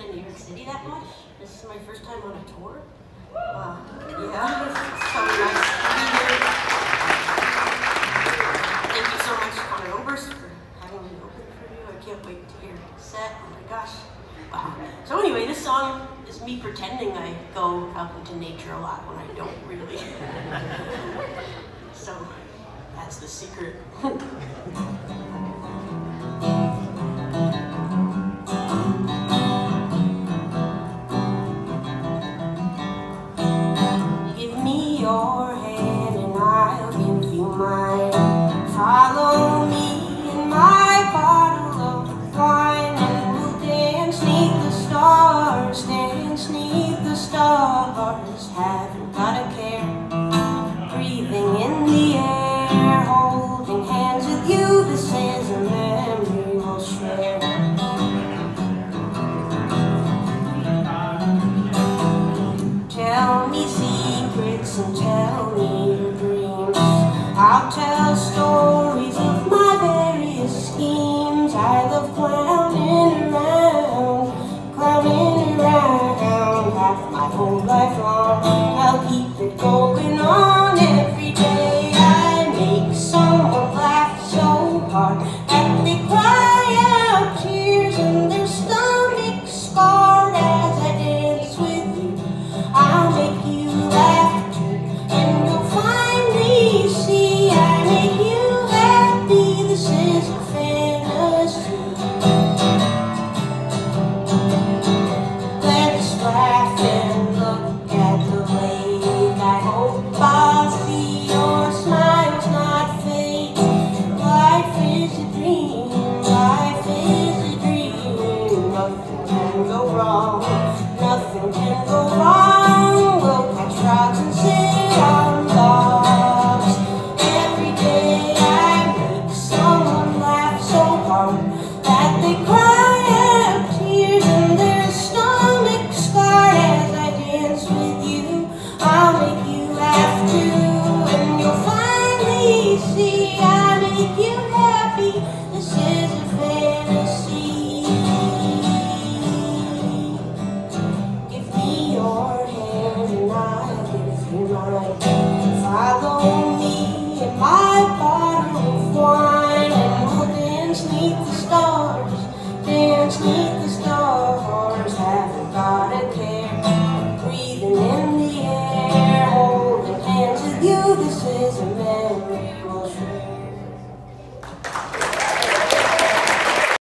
out of New York City that much. This is my first time on a tour. Yeah, it's so nice to be here. Thank you so much, Connor Oberst, for having me open for you. I can't wait to hear your set. Oh my gosh. Wow. So anyway, this song is me pretending I go out into nature a lot when I don't really. So that's the secret. Give me your hand and I'll give you mine. Follow me in my bottle of wine and we'll dance 'neath the stars, dance 'neath the stars. Haven't got a care, breathing in the air, holding hands with you. This is a memory we'll share. Tell me secrets and tell me your dreams. I'll tell stories of my various schemes. I love clowning around half my whole life long. I'll keep it going on every day. I make someone laugh so hard that they cry out tears and their stomachs scarred as I dance with you. I'll make you laugh too, and you'll finally see I make you happy. This is a fantasy. Let's laugh and look at the lake. I hope I'll see your smiles not fade. Life is a dream, life is a dream. Nothing can go wrong, nothing can go wrong. We'll catch frogs and sit on logs. Every day I make someone laugh so hard that they cry out tears and their stomachs scarred as I dance with you. I'll make you laugh too, and you'll finally see I make you happy. This is a fantasy. Give me your hand and I'll give you mine. Follow me in my bottle of wine and we'll dance 'neath the stars, dance 'neath